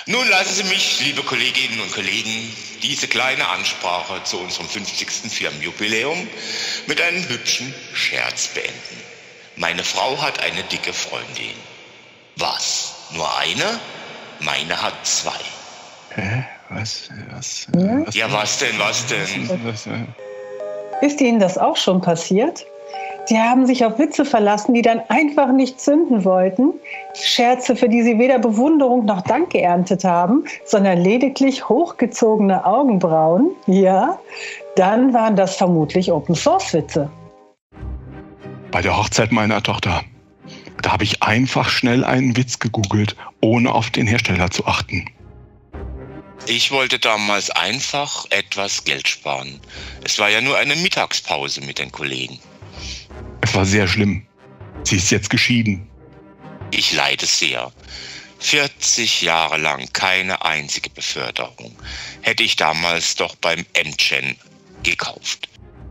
Nun lassen Sie mich, liebe Kolleginnen und Kollegen, diese kleine Ansprache zu unserem 50. Firmenjubiläum mit einem hübschen Scherz beenden. Meine Frau hat eine dicke Freundin. Was? Nur eine? Meine hat 2. Hä? Was? Ja, was denn? Ist Ihnen das auch schon passiert? Sie haben sich auf Witze verlassen, die dann einfach nicht zünden wollten. Scherze, für die Sie weder Bewunderung noch Dank geerntet haben, sondern lediglich hochgezogene Augenbrauen. Ja, dann waren das vermutlich Open-Source-Witze. Bei der Hochzeit meiner Tochter. Da habe ich einfach schnell einen Witz gegoogelt, ohne auf den Hersteller zu achten. Ich wollte damals einfach etwas Geld sparen. Es war ja nur eine Mittagspause mit den Kollegen. Es war sehr schlimm. Sie ist jetzt geschieden. Ich leide sehr. 40 Jahre lang keine einzige Beförderung. Hätte ich damals doch beim MGen gekauft.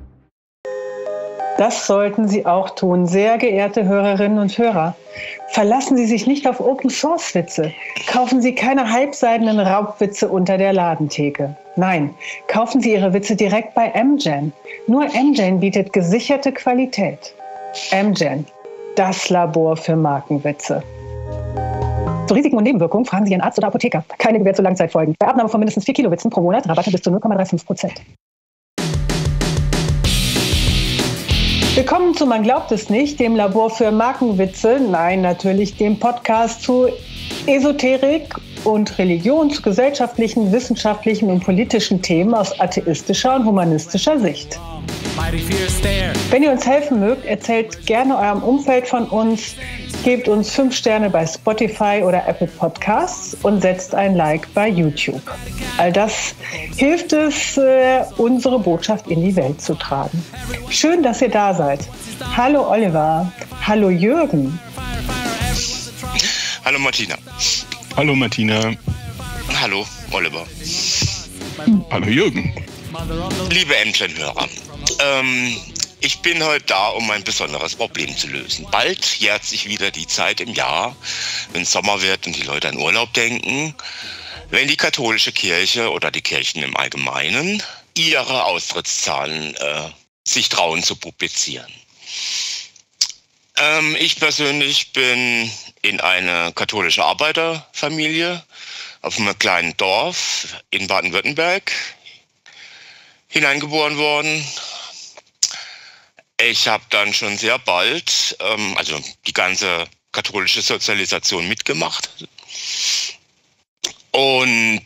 Das sollten Sie auch tun, sehr geehrte Hörerinnen und Hörer. Verlassen Sie sich nicht auf Open-Source-Witze. Kaufen Sie keine halbseidenen Raubwitze unter der Ladentheke. Nein, kaufen Sie Ihre Witze direkt bei MGen. Nur MGen bietet gesicherte Qualität. MGen, das Labor für Markenwitze. Zu Risiken und Nebenwirkungen fragen Sie Ihren Arzt oder Apotheker. Keine gewährt zu Langzeitfolgen. Bei Abnahme von mindestens 4 Kilo Witzen pro Monat Rabatte bis zu 0,35%. Willkommen zu Man glaubt es nicht, dem Labor für Markenwitze, nein, natürlich dem Podcast zu Esoterik und Religion, zu gesellschaftlichen, wissenschaftlichen und politischen Themen aus atheistischer und humanistischer Sicht. Wenn ihr uns helfen mögt, erzählt gerne eurem Umfeld von uns, gebt uns 5 Sterne bei Spotify oder Apple Podcasts und setzt ein Like bei YouTube. All das hilft es, unsere Botschaft in die Welt zu tragen. Schön, dass ihr da seid. Hallo Oliver. Hallo Jürgen. Hallo Martina. Hallo Martina. Hallo Oliver. Hallo Jürgen. Liebe MGen-Hörer, ich bin heute da, um ein besonderes Problem zu lösen. Bald jährt sich wieder die Zeit im Jahr, wenn es Sommer wird und die Leute an Urlaub denken, wenn die katholische Kirche oder die Kirchen im Allgemeinen ihre Austrittszahlen sich trauen zu publizieren. Ich persönlich bin in eine katholische Arbeiterfamilie auf einem kleinen Dorf in Baden-Württemberg hineingeboren worden. Ich habe dann schon sehr bald, also die ganze katholische Sozialisation mitgemacht und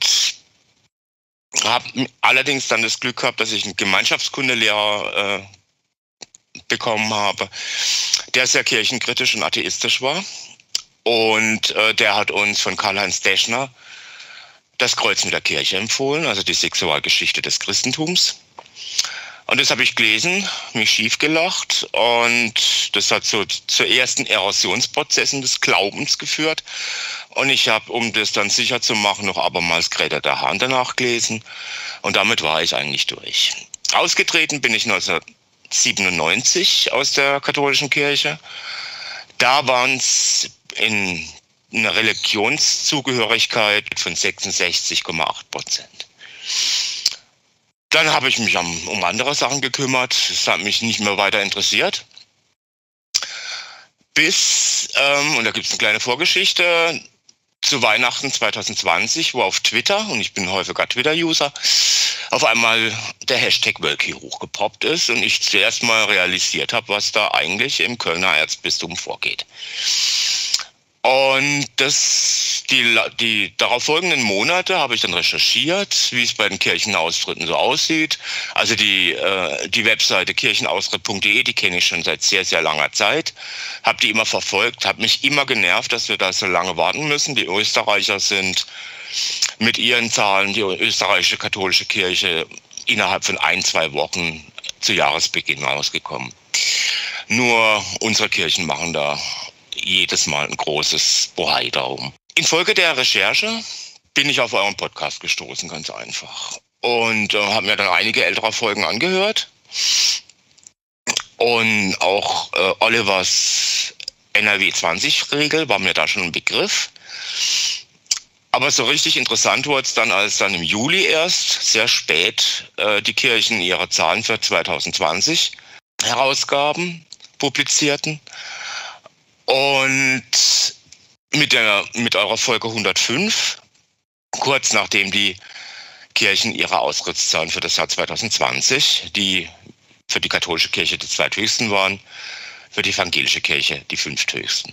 habe allerdings dann das Glück gehabt, dass ich einen Gemeinschaftskundelehrer bekommen habe, der sehr kirchenkritisch und atheistisch war. Und der hat uns von Karl-Heinz Deschner das Kreuz mit der Kirche empfohlen, also die Sexualgeschichte des Christentums. Und das habe ich gelesen, mich schief gelacht und das hat so zu ersten Erosionsprozessen des Glaubens geführt. Und ich habe, um das dann sicher zu machen, noch abermals Greta der Hahn danach gelesen und damit war ich eigentlich durch. Ausgetreten bin ich 1997 aus der katholischen Kirche. Da waren es in einer Religionszugehörigkeit von 66,8%. Dann habe ich mich um andere Sachen gekümmert. Das hat mich nicht mehr weiter interessiert. Bis, und da gibt es eine kleine Vorgeschichte, zu Weihnachten 2020, wo auf Twitter, und ich bin häufiger Twitter-User, auf einmal der Hashtag Wölki hochgepoppt ist und ich zuerst mal realisiert habe, was da eigentlich im Kölner Erzbistum vorgeht. Und die darauf folgenden Monate habe ich dann recherchiert, wie es bei den Kirchenaustritten so aussieht. Also die Webseite kirchenaustritt.de, die kenne ich schon seit sehr, sehr langer Zeit. Habe die immer verfolgt, habe mich immer genervt, dass wir da so lange warten müssen. Die Österreicher sind mit ihren Zahlen, die österreichische katholische Kirche, innerhalb von 1-2 Wochen zu Jahresbeginn rausgekommen. Nur unsere Kirchen machen da jedes Mal ein großes Bohai darum. Infolge der Recherche bin ich auf euren Podcast gestoßen, ganz einfach. Und habe mir dann einige ältere Folgen angehört. Und auch Olivers NRW 20-Regel war mir da schon ein Begriff. Aber so richtig interessant wurde es dann, als dann im Juli erst, sehr spät, die Kirchen ihre Zahlen für 2020 herausgaben, publizierten. Und mit eurer Folge 105, kurz nachdem die Kirchen ihre Austrittszahlen für das Jahr 2020, die für die katholische Kirche die zweithöchsten waren, für die evangelische Kirche die fünfthöchsten.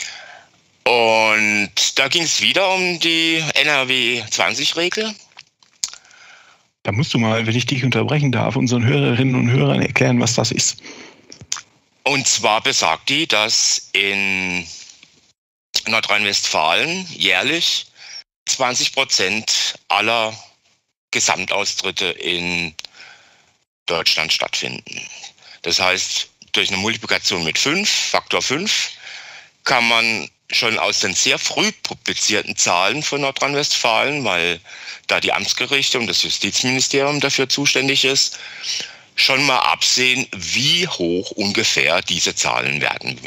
Und da ging es wieder um die NRW 20-Regel. Da musst du mal, wenn ich dich unterbrechen darf, unseren Hörerinnen und Hörern erklären, was das ist. Und zwar besagt die, dass in Nordrhein-Westfalen jährlich 20% aller Gesamtaustritte in Deutschland stattfinden. Das heißt, durch eine Multiplikation mit 5, Faktor 5, kann man schon aus den sehr früh publizierten Zahlen von Nordrhein-Westfalen, weil da die Amtsgerichte und das Justizministerium dafür zuständig ist, schon mal absehen, wie hoch ungefähr diese Zahlen werden.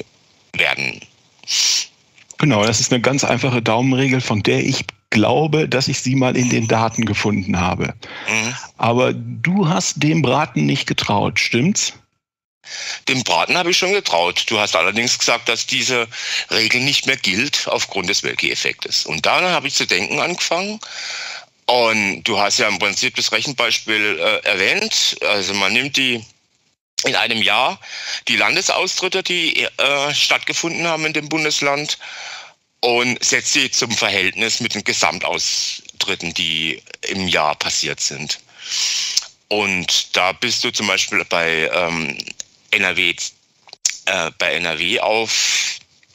Genau, das ist eine ganz einfache Daumenregel, von der ich glaube, dass ich sie mal in den Daten gefunden habe. Mhm. Aber du hast dem Braten nicht getraut, stimmt's? Dem Braten habe ich schon getraut. Du hast allerdings gesagt, dass diese Regel nicht mehr gilt aufgrund des Wölki-Effektes. Und dann habe ich zu denken angefangen. Und du hast ja im Prinzip das Rechenbeispiel erwähnt. Also man nimmt in einem Jahr die Landesaustritte, die stattgefunden haben in dem Bundesland, und setzt sie zum Verhältnis mit den Gesamtaustritten, die im Jahr passiert sind. Und da bist du zum Beispiel bei NRW auf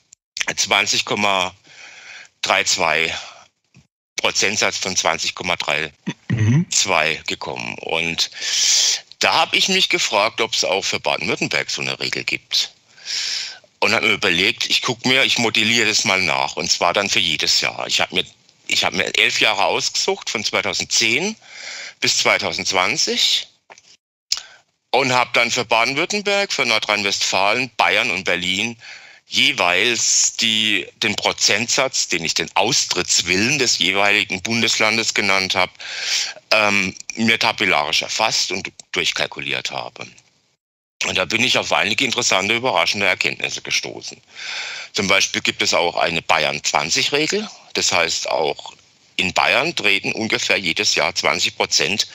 20,32 Prozentsatz von 20,32 gekommen. Und da habe ich mich gefragt, ob es auch für Baden-Württemberg so eine Regel gibt. Und habe mir überlegt, ich modelliere das mal nach. Und zwar dann für jedes Jahr. Ich habe mir 11 Jahre ausgesucht, von 2010 bis 2020. Und habe dann für Baden-Württemberg, für Nordrhein-Westfalen, Bayern und Berlin jeweils den Prozentsatz, den ich den Austrittswillen des jeweiligen Bundeslandes genannt habe, mir tabellarisch erfasst und durchkalkuliert habe. Und da bin ich auf einige interessante, überraschende Erkenntnisse gestoßen. Zum Beispiel gibt es auch eine Bayern-20-Regel. Das heißt, auch in Bayern treten ungefähr jedes Jahr 20%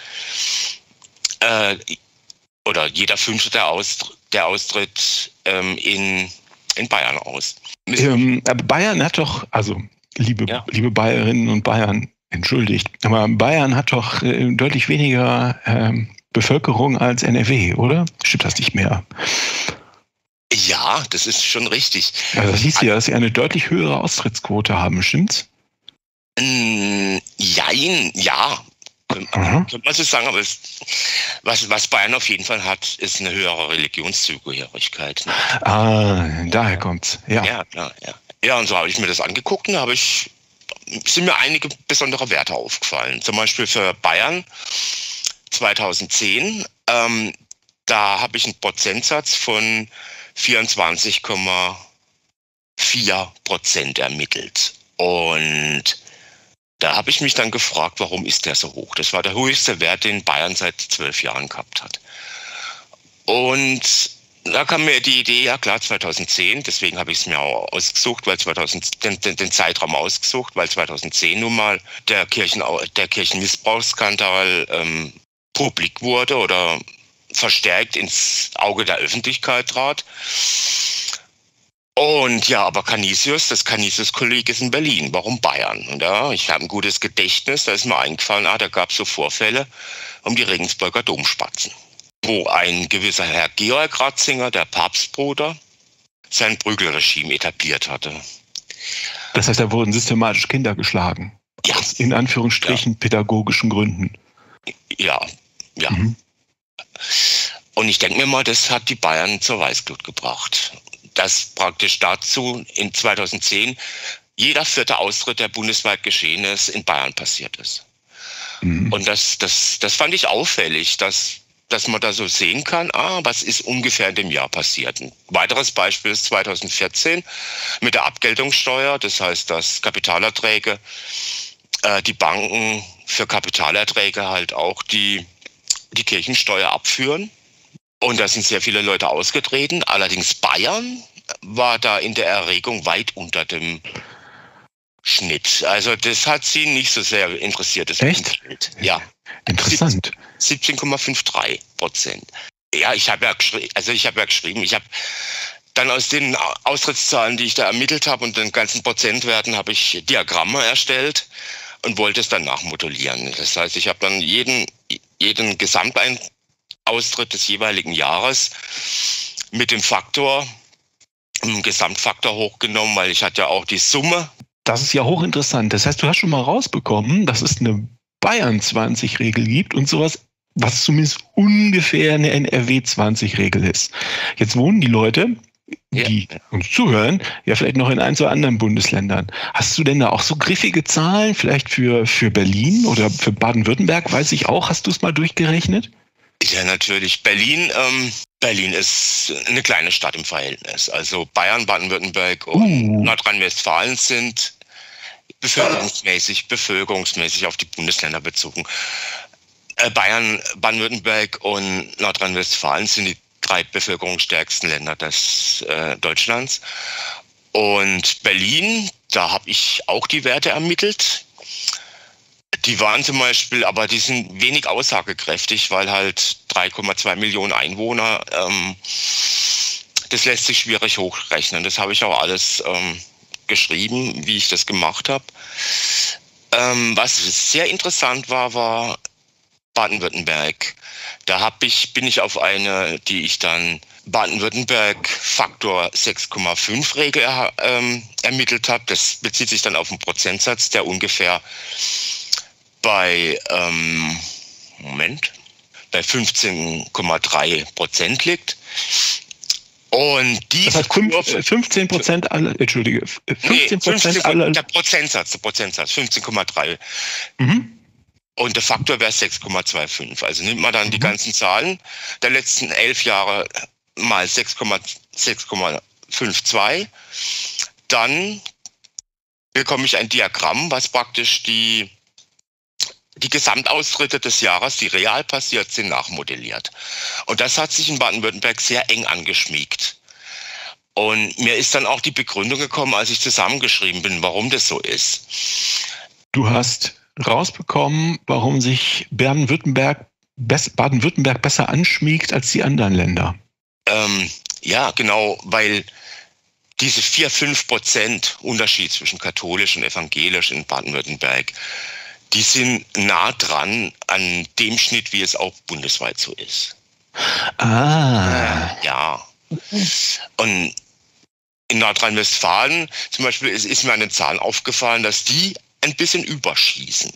oder jeder Fünfte der Austritt in Bayern aus. Aber Bayern hat doch, also liebe Bayerinnen und Bayern, entschuldigt, aber Bayern hat doch deutlich weniger Bevölkerung als NRW, oder? Stimmt das nicht mehr? Ja, das ist schon richtig. Also das hieß ja, dass sie eine deutlich höhere Austrittsquote haben, stimmt's? Jein, ja. Könnte man so sagen, aber was Bayern auf jeden Fall hat, ist eine höhere Religionszugehörigkeit. Ne? Daher kommt's. Ja. Ja, klar, ja. Ja, und so habe ich mir das angeguckt und sind mir einige besondere Werte aufgefallen. Zum Beispiel für Bayern 2010, da habe ich einen Prozentsatz von 24,4% ermittelt. Und da habe ich mich dann gefragt, warum ist der so hoch? Das war der höchste Wert, den Bayern seit 12 Jahren gehabt hat. Und da kam mir die Idee, ja klar, 2010, deswegen habe ich es mir auch ausgesucht, weil den Zeitraum ausgesucht, weil 2010 nun mal der Kirchenmissbrauchsskandal publik wurde oder verstärkt ins Auge der Öffentlichkeit trat. Und ja, aber das Canisius-Kolleg ist in Berlin. Warum Bayern? Und ja, ich habe ein gutes Gedächtnis, da ist mir eingefallen, da gab es so Vorfälle um die Regensburger Domspatzen, wo ein gewisser Herr Georg Ratzinger, der Papstbruder, sein Prügelregime etabliert hatte. Das heißt, da wurden systematisch Kinder geschlagen. Ja. Aus in Anführungsstrichen pädagogischen Gründen. Ja. Mhm. Und ich denke mir mal, das hat die Bayern zur Weißglut gebracht. Dass praktisch dazu in 2010 jeder 4. Austritt, der bundesweit geschehen ist, in Bayern passiert ist. Mhm. Und das fand ich auffällig, dass man da so sehen kann, was ist ungefähr in dem Jahr passiert. Ein weiteres Beispiel ist 2014 mit der Abgeltungssteuer. Das heißt, dass Kapitalerträge die Banken für Kapitalerträge halt auch die Kirchensteuer abführen. Und da sind sehr viele Leute ausgetreten. Allerdings Bayern war da in der Erregung weit unter dem Schnitt. Also das hat sie nicht so sehr interessiert. Das Echt? Umfeld. Ja. Interessant. 17,53%. Ja, ich habe ja geschrieben, ich habe dann aus den Austrittszahlen, die ich da ermittelt habe und den ganzen Prozentwerten, habe ich Diagramme erstellt und wollte es dann nachmodellieren. Das heißt, ich habe dann jeden Gesamtaustritt des jeweiligen Jahres mit dem Gesamtfaktor hochgenommen, weil ich hatte ja auch die Summe. Das ist ja hochinteressant. Das heißt, du hast schon mal rausbekommen, dass es eine Bayern-20-Regel gibt und sowas, was zumindest ungefähr eine NRW-20-Regel ist. Jetzt wohnen die Leute, die uns zuhören, ja vielleicht noch in ein, zwei anderen Bundesländern. Hast du denn da auch so griffige Zahlen, vielleicht für Berlin oder für Baden-Württemberg? Weiß ich auch. Hast du es mal durchgerechnet? Ja, natürlich. Berlin ist eine kleine Stadt im Verhältnis. Also Bayern, Baden-Württemberg und Nordrhein-Westfalen sind bevölkerungsmäßig auf die Bundesländer bezogen. Bayern, Baden-Württemberg und Nordrhein-Westfalen sind die 3 bevölkerungsstärksten Länder des Deutschlands. Und Berlin, da habe ich auch die Werte ermittelt. Die waren zum Beispiel, aber die sind wenig aussagekräftig, weil halt 3,2 Millionen Einwohner, das lässt sich schwierig hochrechnen. Das habe ich auch alles geschrieben, wie ich das gemacht habe. Was sehr interessant war Baden-Württemberg. Da bin ich auf eine, die ich dann Baden-Württemberg Faktor 6,5 Regel ermittelt habe. Das bezieht sich dann auf einen Prozentsatz, der ungefähr bei 15,3% liegt. Und das heißt 15% aller, entschuldige, 15% aller. Der Prozentsatz, 15,3. Und der Faktor wäre 6,25. Also nimmt man dann die ganzen Zahlen der letzten 11 Jahre mal 6,52, dann bekomme ich ein Diagramm, was praktisch die Gesamtaustritte des Jahres, die real passiert sind, nachmodelliert. Und das hat sich in Baden-Württemberg sehr eng angeschmiegt. Und mir ist dann auch die Begründung gekommen, als ich zusammengeschrieben bin, warum das so ist. Du hast rausbekommen, warum sich Baden-Württemberg besser anschmiegt als die anderen Länder. Ja, genau, weil diese 4-5% Unterschied zwischen katholisch und evangelisch in Baden-Württemberg, die sind nah dran an dem Schnitt, wie es auch bundesweit so ist. Ja. Und in Nordrhein-Westfalen zum Beispiel ist mir an den Zahlen aufgefallen, dass die ein bisschen überschießen.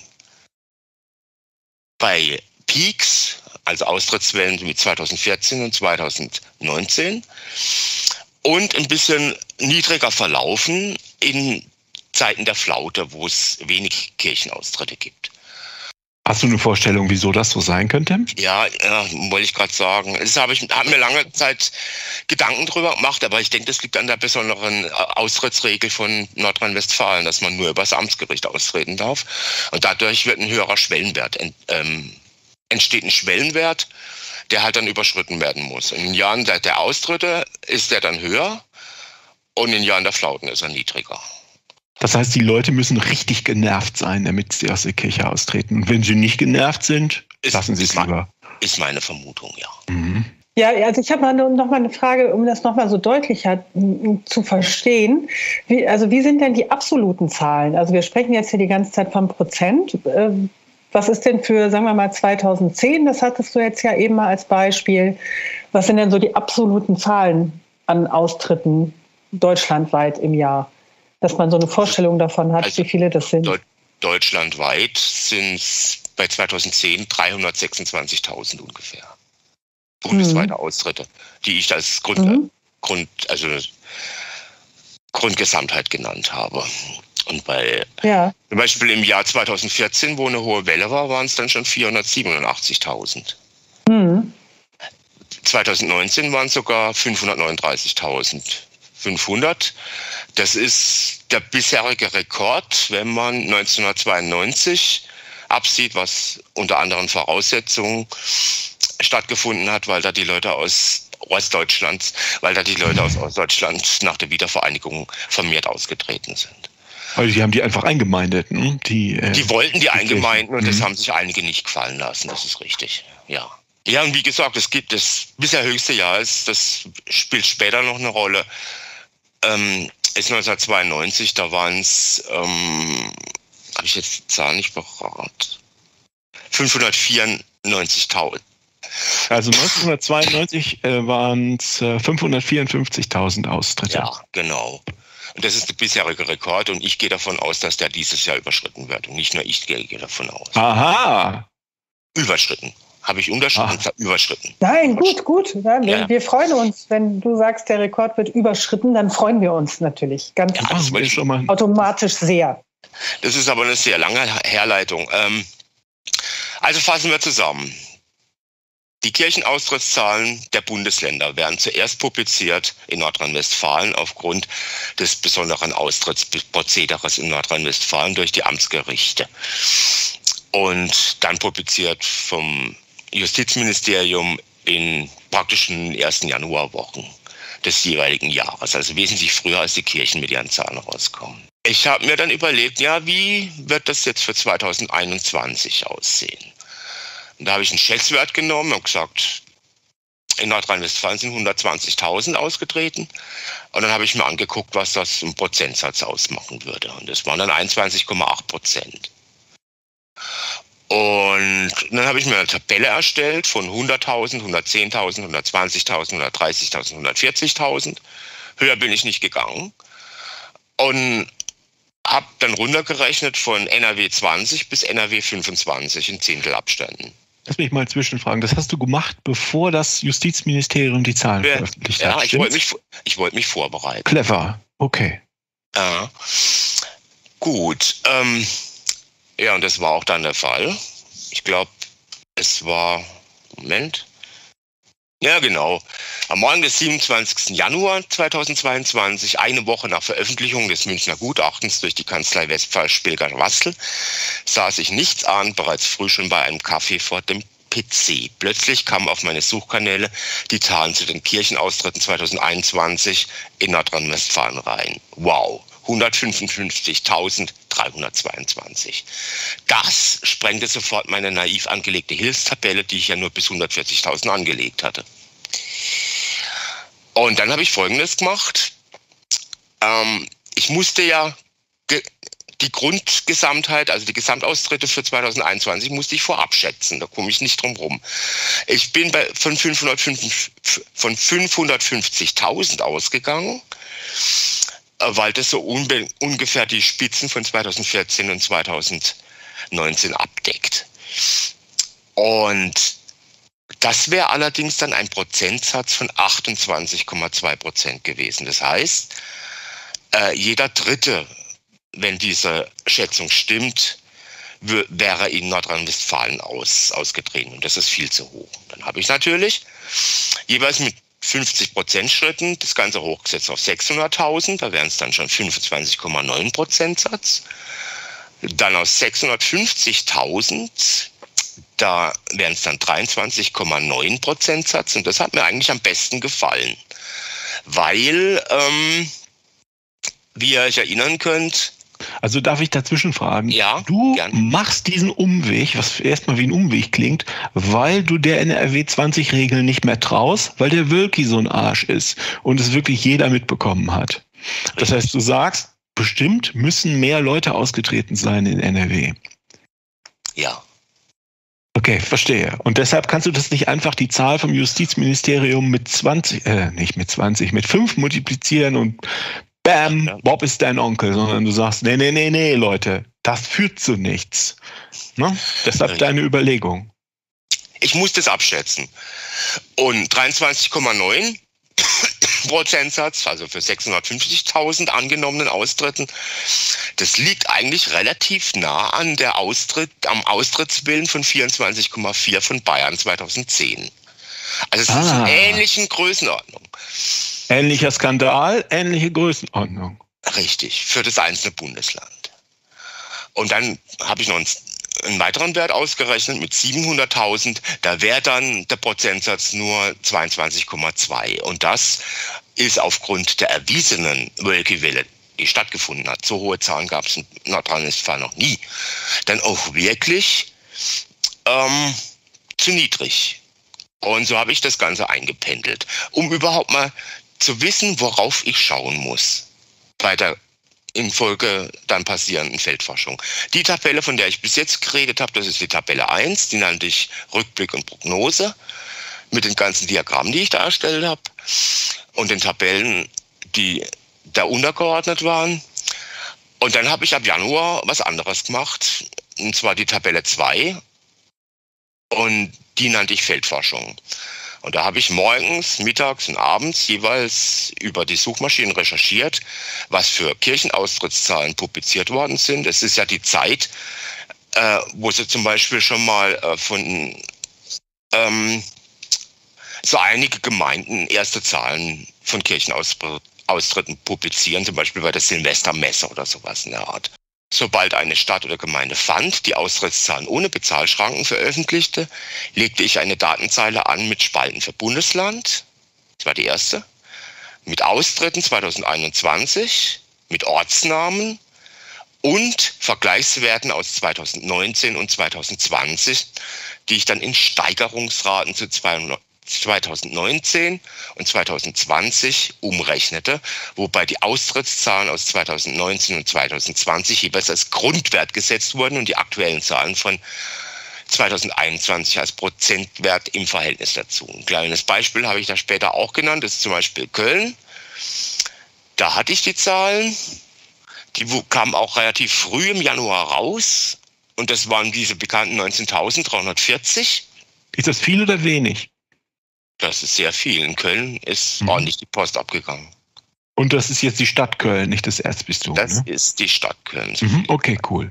Bei Peaks, also Austrittswellen wie 2014 und 2019, und ein bisschen niedriger verlaufen in Zeiten der Flaute, wo es wenig Kirchenaustritte gibt. Hast du eine Vorstellung, wieso das so sein könnte? Ja, wollte ich gerade sagen. Das habe mir lange Zeit Gedanken drüber gemacht, aber ich denke, das liegt an der besonderen Austrittsregel von Nordrhein-Westfalen, dass man nur über das Amtsgericht austreten darf. Und dadurch wird ein höherer Schwellenwert, entsteht ein Schwellenwert, der halt dann überschritten werden muss. In den Jahren der Austritte ist der dann höher und in den Jahren der Flauten ist er niedriger. Das heißt, die Leute müssen richtig genervt sein, damit sie aus der Kirche austreten. Und wenn sie nicht genervt sind, lassen sie es lieber. Ist meine Vermutung, ja. Ja, also ich habe noch mal eine Frage, um das noch mal so deutlicher zu verstehen. Wie sind denn die absoluten Zahlen? Also wir sprechen jetzt hier die ganze Zeit von Prozent. Was ist denn für, sagen wir mal, 2010? Das hattest du jetzt ja eben mal als Beispiel. Was sind denn so die absoluten Zahlen an Austritten deutschlandweit im Jahr? Dass man so eine Vorstellung davon hat, also wie viele das sind. Deutschlandweit sind es bei 2010 326.000 ungefähr. Bundesweite Austritte, die ich als Grundgesamtheit genannt habe. Und zum Beispiel im Jahr 2014, wo eine hohe Welle war, waren es dann schon 487.000. 2019 waren es sogar 539.500. Das ist der bisherige Rekord, wenn man 1992 absieht, was unter anderen Voraussetzungen stattgefunden hat, weil da die Leute aus Ostdeutschland nach der Wiedervereinigung vermehrt ausgetreten sind. Also die haben die einfach eingemeindet, ne? Die wollten die eingemeinden und das haben sich einige nicht gefallen lassen, das ist richtig, ja. Ja, und wie gesagt, es gibt das bisher höchste Jahr, das spielt später noch eine Rolle, ist 1992, da waren es, habe ich jetzt die Zahl nicht parat, 594.000. Also 1992 waren es 554.000 Austritte. Ja, genau. Und das ist der bisherige Rekord und ich gehe davon aus, dass der dieses Jahr überschritten wird. Und nicht nur ich gehe davon aus. Aha! Überschritten. Habe ich unterschritten? Überschritten. Nein, gut. Ja, wir freuen uns, wenn du sagst, der Rekord wird überschritten, dann freuen wir uns natürlich ganz automatisch sehr. Das ist aber eine sehr lange Herleitung. Also fassen wir zusammen. Die Kirchenaustrittszahlen der Bundesländer werden zuerst publiziert in Nordrhein-Westfalen aufgrund des besonderen Austrittsprozederes in Nordrhein-Westfalen durch die Amtsgerichte. Und dann publiziert vom Justizministerium in praktischen ersten Januarwochen des jeweiligen Jahres, also wesentlich früher als die Kirchen mit ihren Zahlen rauskommen. Ich habe mir dann überlegt, ja, wie wird das jetzt für 2021 aussehen? Und da habe ich einen Schätzwert genommen und gesagt, in Nordrhein-Westfalen sind 120.000 ausgetreten. Und dann habe ich mir angeguckt, was das im Prozentsatz ausmachen würde. Und das waren dann 21,8%. Und dann habe ich mir eine Tabelle erstellt von 100.000, 110.000, 120.000, 130.000, 140.000. Höher bin ich nicht gegangen. Und habe dann runtergerechnet von NRW 20 bis NRW 25 in Zehntelabständen. Lass mich mal zwischenfragen. Das hast du gemacht, bevor das Justizministerium die Zahlen veröffentlicht hat? Ja, ich wollte mich vorbereiten. Clever, okay. Ja, gut. Ja, und das war auch dann der Fall. Ich glaube, es war, Moment. Ja, genau. Am Morgen des 27. Januar 2022, eine Woche nach Veröffentlichung des Münchner Gutachtens durch die Kanzlei Westphal-Spilger-Wastel, saß ich nichtsahnend bereits früh schon bei einem Kaffee vor dem PC. Plötzlich kamen auf meine Suchkanäle die Zahlen zu den Kirchenaustritten 2021 in Nordrhein-Westfalen rein. Wow, 155.322. Das sprengte sofort meine naiv angelegte Hilfstabelle, die ich ja nur bis 140.000 angelegt hatte. Und dann habe ich Folgendes gemacht. Ich musste ja die Grundgesamtheit, also die Gesamtaustritte für 2021, musste ich vorab schätzen. Da komme ich nicht drum rum. Ich bin von 550.000 ausgegangen, weil das so ungefähr die Spitzen von 2014 und 2019 abdeckt. Und das wäre allerdings dann ein Prozentsatz von 28,2% gewesen. Das heißt, jeder Dritte, wenn diese Schätzung stimmt, wäre in Nordrhein-Westfalen ausgetreten. Und das ist viel zu hoch. Dann habe ich natürlich jeweils mit 50% Schritten das Ganze hochgesetzt auf 600.000. Da wären es dann schon 25,9% Satz. Dann aus 650.000, da wären es dann 23,9% Satz. Und das hat mir eigentlich am besten gefallen. Weil, wie ihr euch erinnern könnt, also darf ich dazwischen fragen? Ja, du gern. machst diesen Umweg, was erstmal wie ein Umweg klingt, weil du der NRW 20 Regel nicht mehr traust, weil der Wölki so ein Arsch ist und es wirklich jeder mitbekommen hat. Das heißt, du sagst, bestimmt müssen mehr Leute ausgetreten sein in NRW. Ja. Okay, verstehe. Und deshalb kannst du das nicht einfach die Zahl vom Justizministerium mit 5 multiplizieren und bam, ja. Bob ist dein Onkel, sondern du sagst, nee, Leute, das führt zu nichts. Ne? Deshalb deine Überlegung. Ich muss das abschätzen. Und 23,9 Prozentsatz, also für 650.000 angenommenen Austritten, das liegt eigentlich relativ nah an am Austrittswillen von 24,4 von Bayern 2010. Also es ist in ähnlichen Größenordnung. Ähnlicher Skandal, ähnliche Größenordnung. Richtig, für das einzelne Bundesland. Und dann habe ich noch einen weiteren Wert ausgerechnet mit 700.000. Da wäre dann der Prozentsatz nur 22,2. Und das ist aufgrund der erwiesenen Wölkewelle, die stattgefunden hat. So hohe Zahlen gab es in Nordrhein-Westfalen noch nie. Dann auch wirklich zu niedrig. Und so habe ich das Ganze eingependelt, um überhaupt mal zu wissen, worauf ich schauen muss bei der in Folge dann passierenden Feldforschung. Die Tabelle, von der ich bis jetzt geredet habe, das ist die Tabelle 1, die nannte ich Rückblick und Prognose, mit den ganzen Diagrammen, die ich da erstellt habe und den Tabellen, die da untergeordnet waren. Und dann habe ich ab Januar was anderes gemacht, und zwar die Tabelle 2, und die nannte ich Feldforschung. Und da habe ich morgens, mittags und abends jeweils über die Suchmaschinen recherchiert, was für Kirchenaustrittszahlen publiziert worden sind. Es ist ja die Zeit, wo sie zum Beispiel schon mal von so einige Gemeinden erste Zahlen von Kirchenaustritten publizieren, zum Beispiel bei der Silvestermesse oder sowas in der Art. Sobald eine Stadt oder Gemeinde fand, die Austrittszahlen ohne Bezahlschranken veröffentlichte, legte ich eine Datenzeile an mit Spalten für Bundesland, das war die erste, mit Austritten 2021, mit Ortsnamen und Vergleichswerten aus 2019 und 2020, die ich dann in Steigerungsraten zu 2019 und 2020 umrechnete, wobei die Austrittszahlen aus 2019 und 2020 jeweils als Grundwert gesetzt wurden und die aktuellen Zahlen von 2021 als Prozentwert im Verhältnis dazu. Ein kleines Beispiel habe ich da später auch genannt, das ist zum Beispiel Köln. Da hatte ich die Zahlen, die kamen auch relativ früh im Januar raus und das waren diese bekannten 19.340. Ist das viel oder wenig? Das ist sehr viel. In Köln ist ordentlich die Post abgegangen. Und das ist jetzt die Stadt Köln, nicht das Erzbistum? Das ist die Stadt Köln. Okay, cool.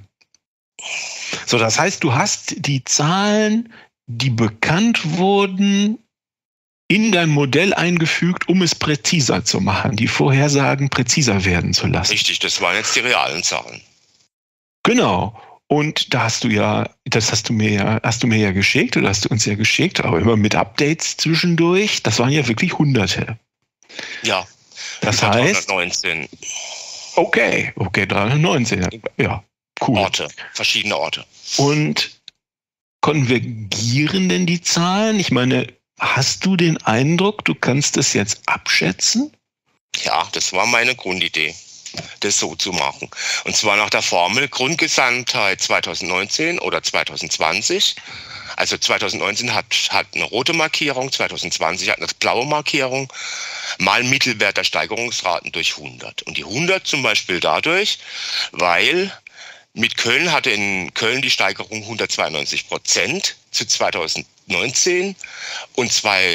So, das heißt, du hast die Zahlen, die bekannt wurden, in dein Modell eingefügt, um es präziser zu machen, die Vorhersagen präziser werden zu lassen. Richtig, das waren jetzt die realen Zahlen. Genau. Und da hast du ja, das hast du mir ja geschickt, oder hast du uns ja geschickt, aber immer mit Updates zwischendurch. Das waren ja wirklich Hunderte. Ja. Das heißt 319. Okay, 319. Ja, cool. Orte, verschiedene Orte. Und konvergieren denn die Zahlen? Ich meine, hast du den Eindruck, du kannst das jetzt abschätzen? Ja, das war meine Grundidee, das so zu machen. Und zwar nach der Formel Grundgesamtheit 2019 oder 2020. Also 2019 hat eine rote Markierung, 2020 hat eine blaue Markierung, mal Mittelwert der Steigerungsraten durch 100. Und die 100 zum Beispiel dadurch, weil mit Köln hatte in Köln die Steigerung 192% zu 2019 und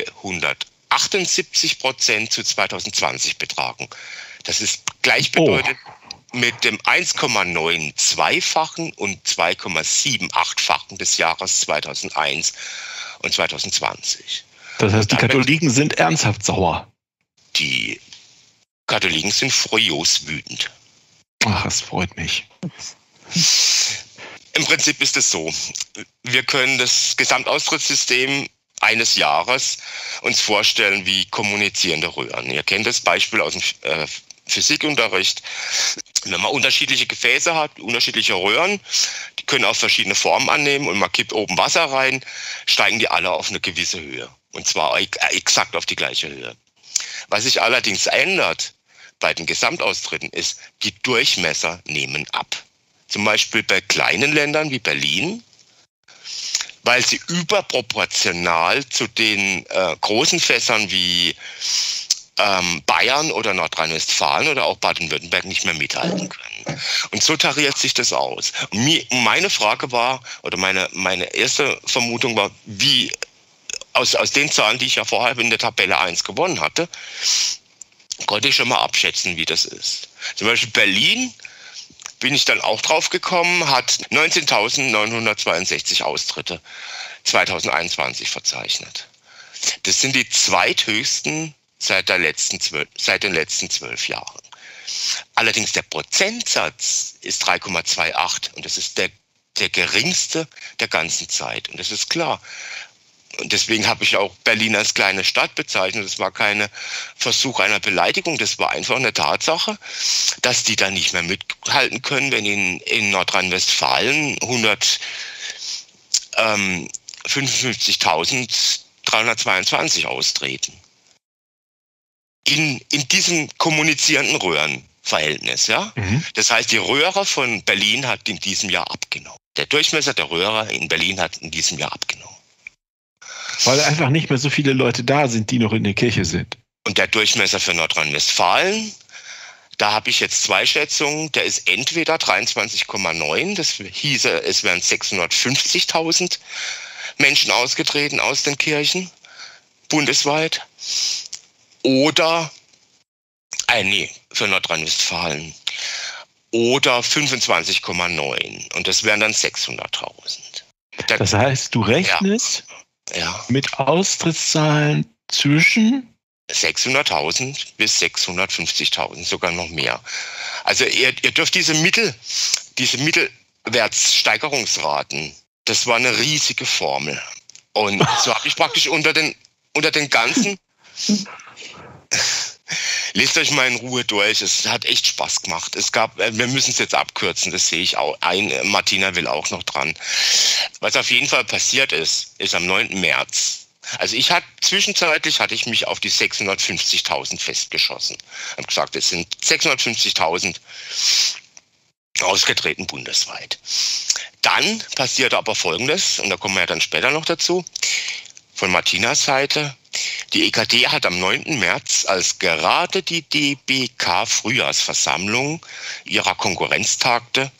278% zu 2020 betragen. Das ist gleichbedeutend mit dem 1,92-fachen und 2,78-fachen des Jahres 2001 und 2020. Das heißt, die Katholiken sind ernsthaft sauer. Die Katholiken sind furios wütend. Ach, das freut mich. Im Prinzip ist es so, wir können das Gesamtaustrittssystem eines Jahres uns vorstellen wie kommunizierende Röhren. Ihr kennt das Beispiel aus dem Physikunterricht. Wenn man unterschiedliche Gefäße hat, unterschiedliche Röhren, die können auch verschiedene Formen annehmen und man kippt oben Wasser rein, steigen die alle auf eine gewisse Höhe. Und zwar exakt auf die gleiche Höhe. Was sich allerdings ändert bei den Gesamtaustritten ist, die Durchmesser nehmen ab. Zum Beispiel bei kleinen Ländern wie Berlin, weil sie überproportional zu den großen Fässern wie Bayern oder Nordrhein-Westfalen oder auch Baden-Württemberg nicht mehr mithalten können. Und so tariert sich das aus. Und meine Frage war, oder meine erste Vermutung war, wie aus den Zahlen, die ich ja vorher in der Tabelle 1 gewonnen hatte, konnte ich schon mal abschätzen, wie das ist. Zum Beispiel Berlin, bin ich dann auch drauf gekommen, hat 19.962 Austritte 2021 verzeichnet. Das sind die zweithöchsten seit den letzten 12 Jahren. Allerdings der Prozentsatz ist 3,28 und das ist der geringste der ganzen Zeit. Und das ist klar. Und deswegen habe ich auch Berlin als kleine Stadt bezeichnet. Das war kein Versuch einer Beleidigung. Das war einfach eine Tatsache, dass die da nicht mehr mithalten können, wenn in Nordrhein-Westfalen 155.322 austreten. In diesem kommunizierenden Röhrenverhältnis, ja. Mhm. Das heißt, die Röhre von Berlin hat in diesem Jahr abgenommen. Der Durchmesser der Röhre in Berlin hat in diesem Jahr abgenommen. Weil einfach nicht mehr so viele Leute da sind, die noch in der Kirche sind. Und der Durchmesser für Nordrhein-Westfalen, da habe ich jetzt 2 Schätzungen, der ist entweder 23,9, das hieße, es wären 650.000 Menschen ausgetreten aus den Kirchen, bundesweit, oder, für Nordrhein-Westfalen, oder 25,9 und das wären dann 600.000. Das heißt, du rechnest mit Austrittszahlen zwischen 600.000 bis 650.000, sogar noch mehr. Also ihr dürft diese Mittelwertssteigerungsraten, das war eine riesige Formel. Und so habe ich praktisch unter den ganzen lest euch mal in Ruhe durch. Es hat echt Spaß gemacht. Wir müssen es jetzt abkürzen, das sehe ich auch ein. Martina will auch noch dran. Was auf jeden Fall passiert ist am 9. März. Also zwischenzeitlich hatte ich mich auf die 650.000 festgeschossen. Ich habe gesagt, es sind 650.000 ausgetreten bundesweit. Dann passierte aber Folgendes, und da kommen wir ja dann später noch dazu, von Martinas Seite. Die EKD hat am 9. März, als gerade die DBK-Frühjahrsversammlung ihrer Konkurrenz tagte,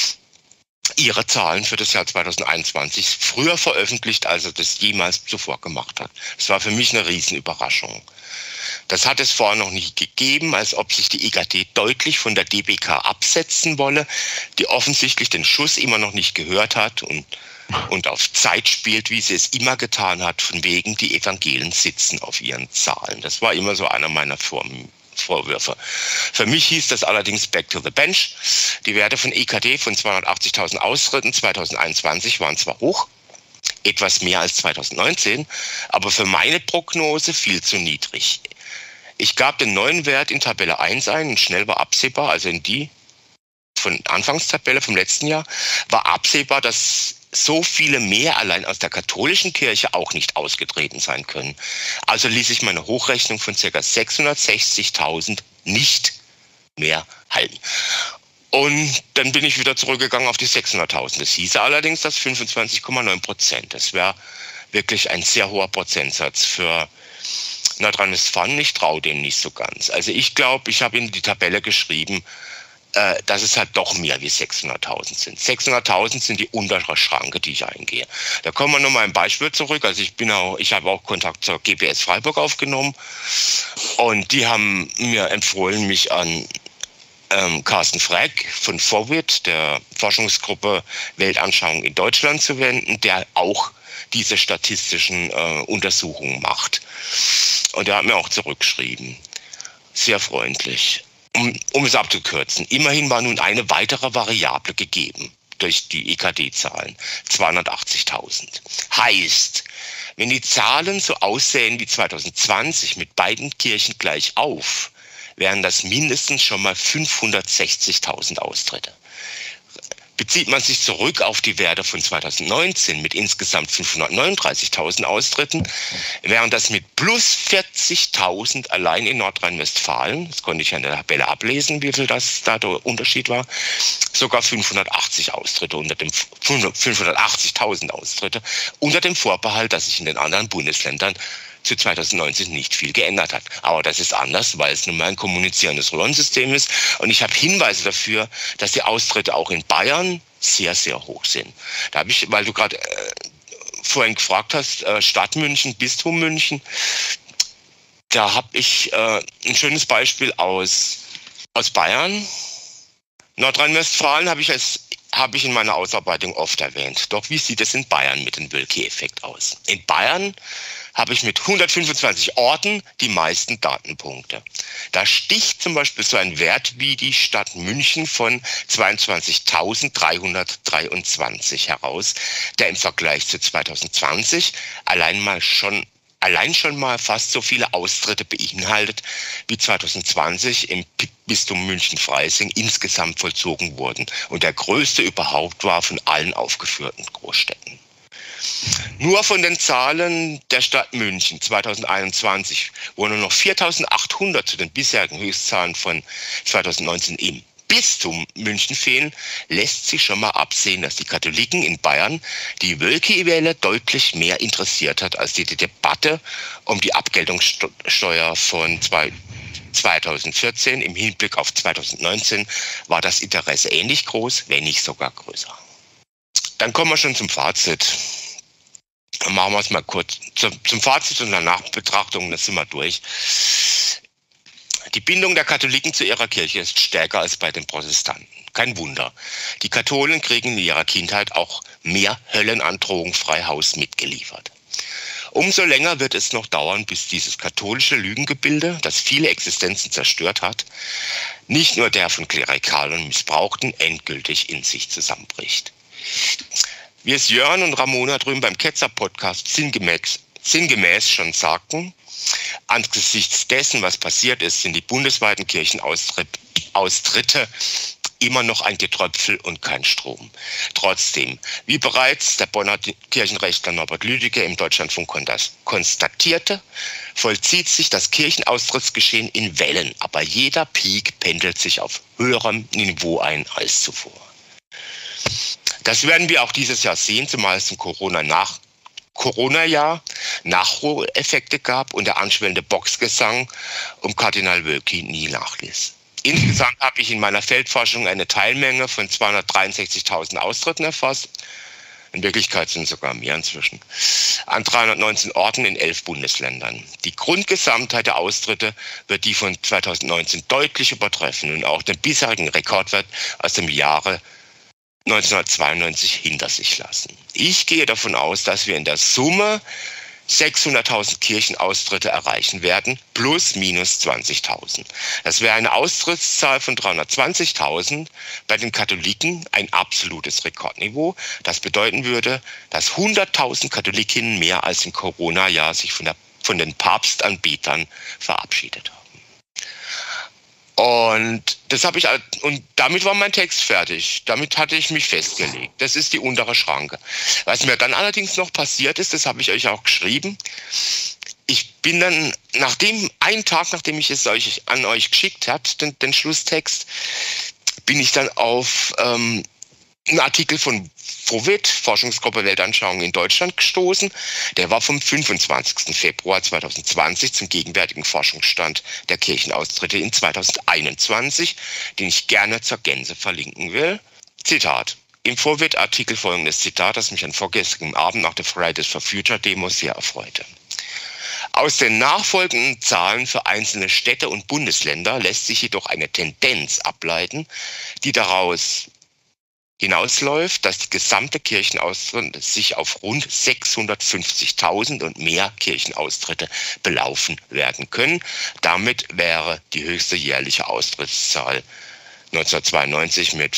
ihre Zahlen für das Jahr 2021 früher veröffentlicht, als er das jemals zuvor gemacht hat. Das war für mich eine Riesenüberraschung. Das hat es vorher noch nie gegeben, als ob sich die EKD deutlich von der DBK absetzen wolle, die offensichtlich den Schuss immer noch nicht gehört hat und auf Zeit spielt, wie sie es immer getan hat, von wegen die Evangelien sitzen auf ihren Zahlen. Das war immer so einer meiner Vorwürfe. Für mich hieß das allerdings back to the bench. Die Werte von EKD von 280.000 Austritten 2021 waren zwar hoch, etwas mehr als 2019, aber für meine Prognose viel zu niedrig. Ich gab den neuen Wert in Tabelle 1 ein und schnell war absehbar, also in die von Anfangstabelle vom letzten Jahr, war absehbar, dass so viele mehr allein aus der katholischen Kirche auch nicht ausgetreten sein können. Also ließ ich meine Hochrechnung von ca. 660.000 nicht mehr halten. Und dann bin ich wieder zurückgegangen auf die 600.000. Das hieße allerdings, dass 25,9%. Das wäre wirklich ein sehr hoher Prozentsatz für Nordrhein-Westfalen. Ich traue dem nicht so ganz. Also ich glaube, ich habe in die Tabelle geschrieben, dass es halt doch mehr wie 600.000 sind. 600.000 sind die untere Schranke, die ich eingehe. Da kommen wir nochmal ein Beispiel zurück. Also ich habe auch Kontakt zur GPS Freiburg aufgenommen und die haben mir empfohlen, mich an Carsten Freck von FORWID, der Forschungsgruppe Weltanschauung in Deutschland, zu wenden, der auch diese statistischen Untersuchungen macht. Und der hat mir auch zurückgeschrieben. Sehr freundlich. Um es abzukürzen, immerhin war nun eine weitere Variable gegeben durch die EKD-Zahlen, 280.000. Heißt, wenn die Zahlen so aussehen wie 2020 mit beiden Kirchen gleich auf, wären das mindestens schon mal 560.000 Austritte. Bezieht man sich zurück auf die Werte von 2019 mit insgesamt 539.000 Austritten, wären das mit plus 40.000 allein in Nordrhein-Westfalen, das konnte ich an der Tabelle ablesen, wie viel das da der Unterschied war, sogar 580.000 Austritte unter dem Vorbehalt, dass sich in den anderen Bundesländern zu 2019 nicht viel geändert hat. Aber das ist anders, weil es nun mal ein kommunizierendes Röhrensystem ist. Und ich habe Hinweise dafür, dass die Austritte auch in Bayern sehr, sehr hoch sind. Da habe ich, weil du gerade vorhin gefragt hast, Stadt München, Bistum München, da habe ich ein schönes Beispiel aus Bayern. Nordrhein-Westfalen habe habe ich in meiner Ausarbeitung oft erwähnt. Doch wie sieht es in Bayern mit dem Wölki-Effekt aus? In Bayern habe ich mit 125 Orten die meisten Datenpunkte. Da sticht zum Beispiel so ein Wert wie die Stadt München von 22.323 heraus, der im Vergleich zu 2020 allein schon mal fast so viele Austritte beinhaltet, wie 2020 im Bistum München-Freising insgesamt vollzogen wurden und der größte überhaupt war von allen aufgeführten Großstädten. Nur von den Zahlen der Stadt München 2021, wo nur noch 4.800 zu den bisherigen Höchstzahlen von 2019 im Bistum München fehlen, lässt sich schon mal absehen, dass die Katholiken in Bayern die Wölki-Welle deutlich mehr interessiert hat als die Debatte um die Abgeltungssteuer von 2014. Im Hinblick auf 2019 war das Interesse ähnlich groß, wenn nicht sogar größer. Dann kommen wir schon zum Fazit. Machen wir es mal kurz. Zum Fazit und der Nachbetrachtung, das sind wir durch. Die Bindung der Katholiken zu ihrer Kirche ist stärker als bei den Protestanten. Kein Wunder. Die Katholen kriegen in ihrer Kindheit auch mehr Höllenandrohung frei Haus mitgeliefert. Umso länger wird es noch dauern, bis dieses katholische Lügengebilde, das viele Existenzen zerstört hat, nicht nur der von Klerikalen und Missbrauchten, endgültig in sich zusammenbricht. Wie es Jörn und Ramona drüben beim Ketzer-Podcast sinngemäß schon sagten, angesichts dessen, was passiert ist, sind die bundesweiten Kirchenaustritte immer noch ein Getröpfel und kein Strom. Trotzdem, wie bereits der Bonner Kirchenrechtler Norbert Lüdecke im Deutschlandfunk konstatierte, vollzieht sich das Kirchenaustrittsgeschehen in Wellen, aber jeder Peak pendelt sich auf höherem Niveau ein als zuvor. Das werden wir auch dieses Jahr sehen, zumal es im Corona-Jahr Nachholeffekte gab und der anschwellende Boxgesang um Kardinal Wölki nie nachließ. Insgesamt habe ich in meiner Feldforschung eine Teilmenge von 263.000 Austritten erfasst. In Wirklichkeit sind es sogar mehr inzwischen. An 319 Orten in 11 Bundesländern. Die Grundgesamtheit der Austritte wird die von 2019 deutlich übertreffen und auch den bisherigen Rekordwert aus dem Jahre 1992 hinter sich lassen. Ich gehe davon aus, dass wir in der Summe 600.000 Kirchenaustritte erreichen werden, plus minus 20.000. Das wäre eine Austrittszahl von 320.000 bei den Katholiken, ein absolutes Rekordniveau. Das bedeuten würde, dass 100.000 Katholikinnen mehr als im Corona-Jahr sich von den Papstanbetern verabschiedet haben. Und damit war mein Text fertig. Damit hatte ich mich festgelegt. Das ist die untere Schranke. Was mir dann allerdings noch passiert ist, das habe ich euch auch geschrieben. Ich bin dann, einen Tag nachdem ich es an euch geschickt habe, den Schlusstext, bin ich dann auf einen Artikel von FOWIT, Forschungsgruppe Weltanschauung in Deutschland, gestoßen. Der war vom 25. Februar 2020 zum gegenwärtigen Forschungsstand der Kirchenaustritte in 2021, den ich gerne zur Gänze verlinken will. Zitat. Im FOWIT-Artikel folgendes Zitat, das mich an vorgestern Abend nach der Fridays for Future Demo sehr erfreute. Aus den nachfolgenden Zahlen für einzelne Städte und Bundesländer lässt sich jedoch eine Tendenz ableiten, die daraus hinausläuft, dass die gesamte Kirchenaustritte sich auf rund 650.000 und mehr Kirchenaustritte belaufen werden können. Damit wäre die höchste jährliche Austrittszahl 1992 mit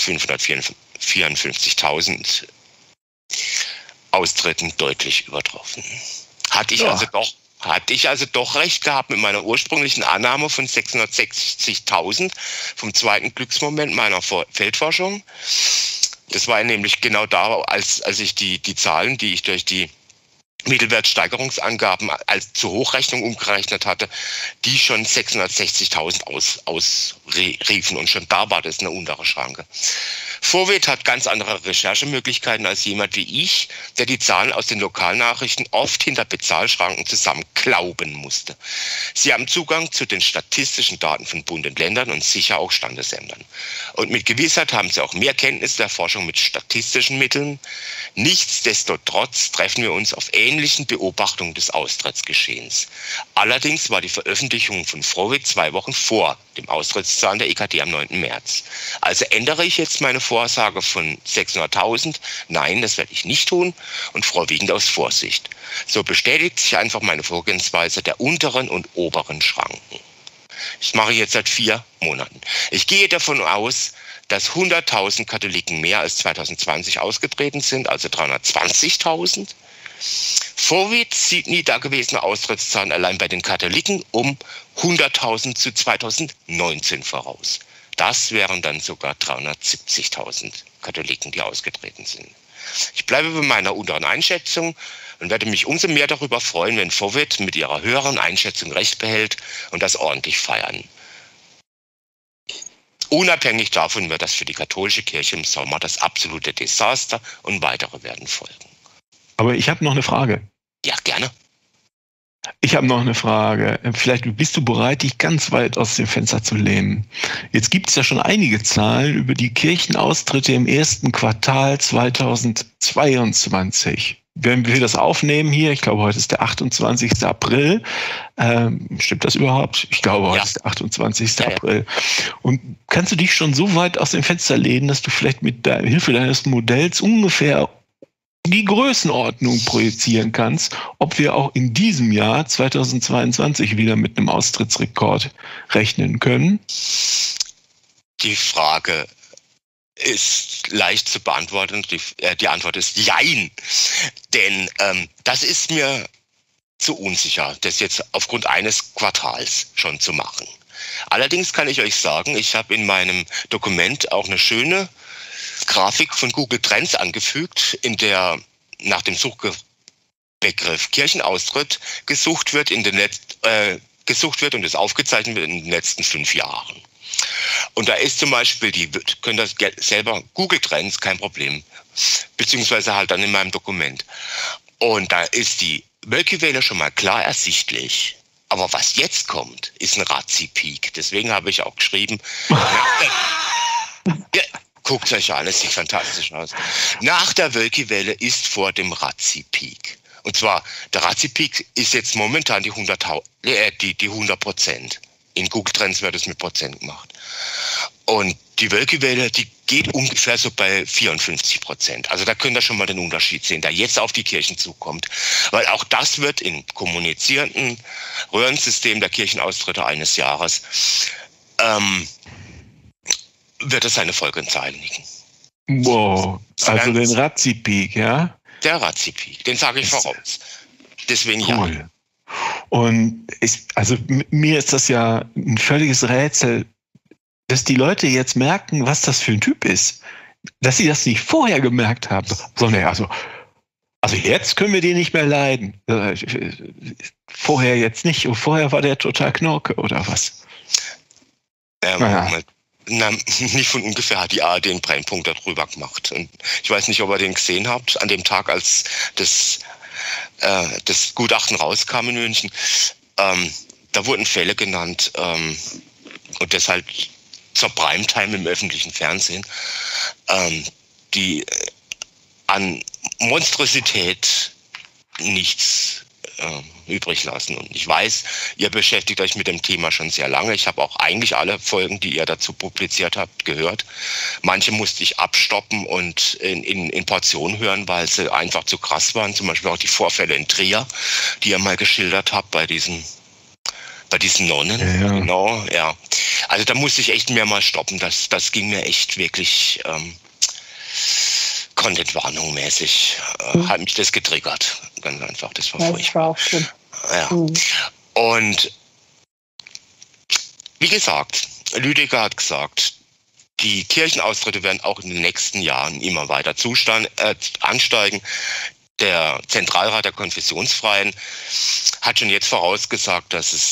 554.000 Austritten deutlich übertroffen. Hatte ich also doch recht gehabt mit meiner ursprünglichen Annahme von 660.000 vom zweiten Glücksmoment meiner Feldforschung. Das war nämlich genau da, als ich die Zahlen, die ich durch die Mittelwertsteigerungsangaben als zur Hochrechnung umgerechnet hatte, die schon 660.000 ausriefen. Und schon da war das eine untere Schranke. FOWIT hat ganz andere Recherchemöglichkeiten als jemand wie ich, der die Zahlen aus den Lokalnachrichten oft hinter Bezahlschranken zusammenklauben musste. Sie haben Zugang zu den statistischen Daten von Bund und Ländern und sicher auch Standesämtern. Und mit Gewissheit haben sie auch mehr Kenntnis der Forschung mit statistischen Mitteln. Nichtsdestotrotz treffen wir uns auf ähnlichen Beobachtung des Austrittsgeschehens. Allerdings war die Veröffentlichung von Frohwitz 2 Wochen vor dem Austrittszahlen der EKD am 9. März. Also ändere ich jetzt meine Vorsage von 600.000? Nein, das werde ich nicht tun und vorwiegend aus Vorsicht. So bestätigt sich einfach meine Vorgehensweise der unteren und oberen Schranken. Das mache ich jetzt seit 4 Monaten. Ich gehe davon aus, dass 100.000 Katholiken mehr als 2020 ausgetreten sind, also 320.000. Frohwitz sieht nie dagewesene Austrittszahlen allein bei den Katholiken um 100.000 zu 2019 voraus. Das wären dann sogar 370.000 Katholiken, die ausgetreten sind. Ich bleibe bei meiner unteren Einschätzung und werde mich umso mehr darüber freuen, wenn Frohwitz mit ihrer höheren Einschätzung recht behält und das ordentlich feiern. Unabhängig davon wird das für die katholische Kirche im Sommer das absolute Desaster und weitere werden folgen. Aber ich habe noch eine Frage. Ja, gerne. Ich habe noch eine Frage. Vielleicht bist du bereit, dich ganz weit aus dem Fenster zu lehnen. Jetzt gibt es ja schon einige Zahlen über die Kirchenaustritte im ersten Quartal 2022. Wenn wir das aufnehmen hier, ich glaube, heute ist der 28. April. Stimmt das überhaupt? Ich glaube, heute ist der 28. April. Und kannst du dich schon so weit aus dem Fenster lehnen, dass du vielleicht mit der Hilfe deines Modells ungefähr die Größenordnung projizieren kannst, ob wir auch in diesem Jahr 2022 wieder mit einem Austrittsrekord rechnen können? Die Frage ist leicht zu beantworten. Die Antwort ist Jein. Denn das ist mir zu unsicher, das jetzt aufgrund eines Quartals schon zu machen. Allerdings kann ich euch sagen, ich habe in meinem Dokument auch eine schöne Grafik von Google Trends angefügt, in der nach dem Suchbegriff Kirchenaustritt gesucht wird und es aufgezeichnet wird in den letzten 5 Jahren. Und da ist zum Beispiel, könnt ihr selber Google Trends, kein Problem, beziehungsweise halt dann in meinem Dokument. Und da ist die Wölkewelle schon mal klar ersichtlich. Aber was jetzt kommt, ist ein Razzi-Peak. Deswegen habe ich auch geschrieben, guckt euch an, es sieht fantastisch aus. Nach der Wölkewelle ist vor dem Razzi-Peak. Und zwar, der Razzi-Peak ist jetzt momentan die 100%. In Google Trends wird es mit Prozent gemacht. Und die Wölkewelle, die geht ungefähr so bei 54%. Also da könnt ihr schon mal den Unterschied sehen, der jetzt auf die Kirchen zukommt. Weil auch das wird im kommunizierenden Röhrensystem der Kirchenaustritte eines Jahres, wird es seine Folgenzahlen liegen. Wow, also den Razzi-Peak, ja? Der Razzi-Peak, den sage ich voraus. Deswegen cool. Ja. Und mir ist das ja ein völliges Rätsel, dass die Leute jetzt merken, was das für ein Typ ist. Dass sie das nicht vorher gemerkt haben. Sondern also jetzt können wir den nicht mehr leiden. Vorher jetzt nicht. Und vorher war der total Knorke, oder was? Nicht von ungefähr hat die ARD einen Brennpunkt darüber gemacht. Und ich weiß nicht, ob ihr den gesehen habt, an dem Tag, als das Gutachten rauskam in München. Da wurden Fälle genannt und deshalb zur Primetime im öffentlichen Fernsehen, die an Monstrosität nichts übrig lassen. Und ich weiß, ihr beschäftigt euch mit dem Thema schon sehr lange. Ich habe auch eigentlich alle Folgen, die ihr dazu publiziert habt, gehört. Manche musste ich abstoppen und in Portionen hören, weil sie einfach zu krass waren. Zum Beispiel auch die Vorfälle in Trier, die ihr mal geschildert habt bei diesen Nonnen. Ja. Genau, ja. Also da musste ich echt mehrmals stoppen. Das ging mir echt wirklich Content-Warnung mäßig. Hat mich das getriggert. Ganz einfach. Das war furchtbar. Das war auch schlimm. Ja. Und wie gesagt, Lüdecker hat gesagt, die Kirchenaustritte werden auch in den nächsten Jahren immer weiter ansteigen. Der Zentralrat der Konfessionsfreien hat schon jetzt vorausgesagt, dass es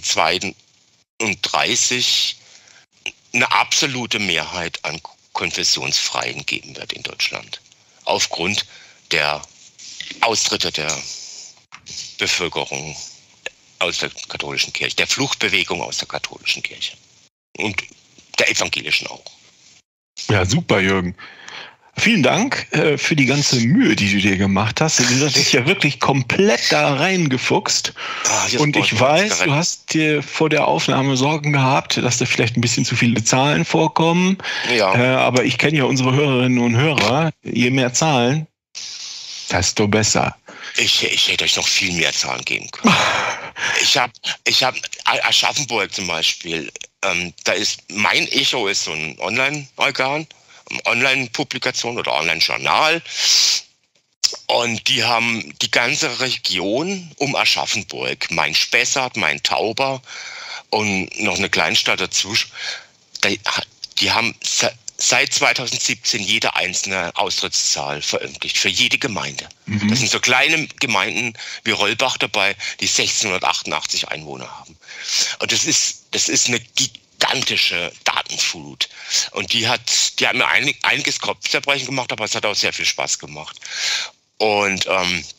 2032 eine absolute Mehrheit an Konfessionsfreien geben wird in Deutschland. Aufgrund der Austritte der Bevölkerung aus der katholischen Kirche, der Fluchtbewegung aus der katholischen Kirche und der evangelischen auch. Ja, super, Jürgen. Vielen Dank für die ganze Mühe, die du dir gemacht hast. Du hast dich ja wirklich komplett da reingefuchst. Und ich weiß, du hast dir vor der Aufnahme Sorgen gehabt, dass da vielleicht ein bisschen zu viele Zahlen vorkommen. Ja. Aber ich kenne ja unsere Hörerinnen und Hörer. Je mehr Zahlen, desto besser. Ich hätte euch noch viel mehr Zahlen geben können. Ich hab Aschaffenburg zum Beispiel. Da ist mein Echo ist so ein Online-Organ. Online-Publikation oder Online-Journal, und die haben die ganze Region um Aschaffenburg, Main-Spessart, Main-Tauber und noch eine Kleinstadt dazu, die haben seit 2017 jede einzelne Austrittszahl veröffentlicht, für jede Gemeinde. Mhm. Das sind so kleine Gemeinden wie Rollbach dabei, die 1688 Einwohner haben. Und das ist eine gigantische Datenflut. Und die haben mir einiges Kopfzerbrechen gemacht, aber es hat auch sehr viel Spaß gemacht. Und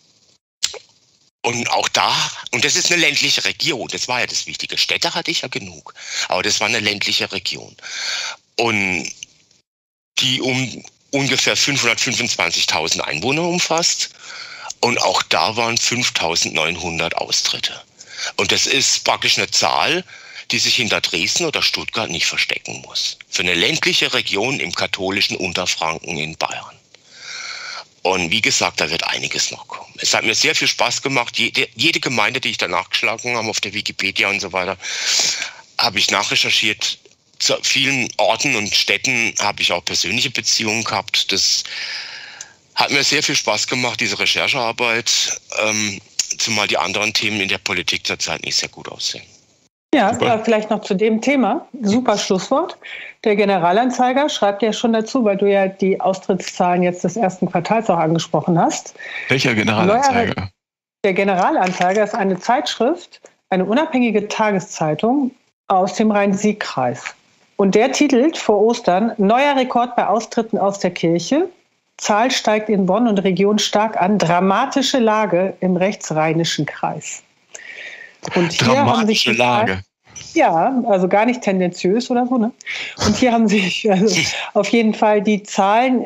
auch da, und das ist eine ländliche Region, das war ja das Wichtige. Städte hatte ich ja genug, aber das war eine ländliche Region. Und die ungefähr 525.000 Einwohner umfasst. Und auch da waren 5.900 Austritte. Und das ist praktisch eine Zahl, die sich hinter Dresden oder Stuttgart nicht verstecken muss. Für eine ländliche Region im katholischen Unterfranken in Bayern. Und wie gesagt, da wird einiges noch kommen. Es hat mir sehr viel Spaß gemacht. Jede Gemeinde, die ich danach geschlagen habe, auf der Wikipedia und so weiter, habe ich nachrecherchiert. Zu vielen Orten und Städten habe ich auch persönliche Beziehungen gehabt. Das hat mir sehr viel Spaß gemacht, diese Recherchearbeit, zumal die anderen Themen in der Politik zurzeit nicht sehr gut aussehen. Ja, vielleicht noch zu dem Thema. Super Schlusswort. Der Generalanzeiger schreibt ja schon dazu, weil du ja die Austrittszahlen jetzt des ersten Quartals auch angesprochen hast. Welcher Generalanzeiger? Der Generalanzeiger ist eine Zeitschrift, eine unabhängige Tageszeitung aus dem Rhein-Sieg-Kreis. Und der titelt vor Ostern: Neuer Rekord bei Austritten aus der Kirche. Zahl steigt in Bonn und Region stark an. Dramatische Lage im rechtsrheinischen Kreis. Und hier dramatische Lage. Ja, also gar nicht tendenziös oder so, ne? Und hier haben sich auf jeden Fall die Zahlen,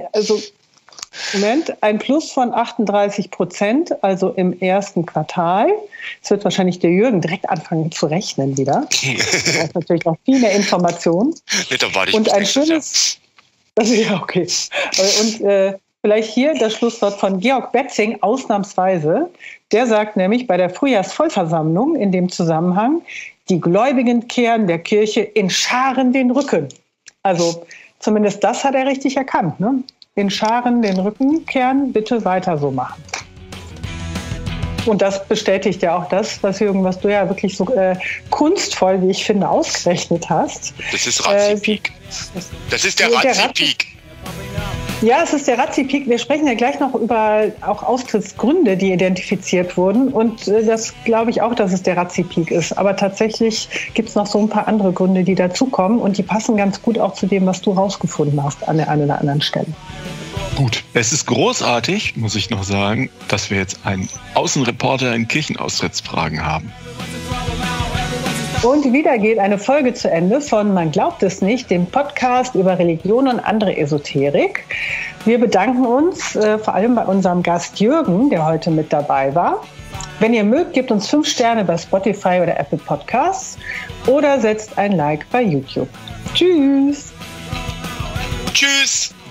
ein Plus von 38%, also im ersten Quartal. Jetzt wird wahrscheinlich der Jürgen direkt anfangen zu rechnen wieder. Das ist natürlich noch viel mehr Informationen. Und ein schönes... Ja, okay. Und vielleicht hier das Schlusswort von Georg Betzing, ausnahmsweise. Der sagt nämlich bei der Frühjahrsvollversammlung in dem Zusammenhang: Die Gläubigen kehren der Kirche in Scharen den Rücken. Also zumindest das hat er richtig erkannt, ne? In Scharen den Rücken kehren, bitte weiter so machen. Und das bestätigt ja auch das, was du ja wirklich so kunstvoll, wie ich finde, ausgerechnet hast. Das ist Razzi-Peak. Das ist der Razzi-Peak. Ja, es ist der Razzi-Peak. Wir sprechen ja gleich noch über auch Austrittsgründe, die identifiziert wurden. Und das glaube ich auch, dass es der Razzi-Peak ist. Aber tatsächlich gibt es noch so ein paar andere Gründe, die dazukommen. Und die passen ganz gut auch zu dem, was du rausgefunden hast an der einen oder anderen Stelle. Gut, es ist großartig, muss ich noch sagen, dass wir jetzt einen Außenreporter in Kirchenaustrittsfragen haben. Und wieder geht eine Folge zu Ende von Man glaubt es nicht, dem Podcast über Religion und andere Esoterik. Wir bedanken uns vor allem bei unserem Gast Jürgen, der heute mit dabei war. Wenn ihr mögt, gebt uns 5 Sterne bei Spotify oder Apple Podcasts oder setzt ein Like bei YouTube. Tschüss! Tschüss!